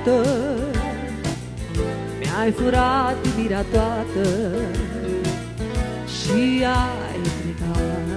dată mi-ai furat iubirea toată și ai plecat.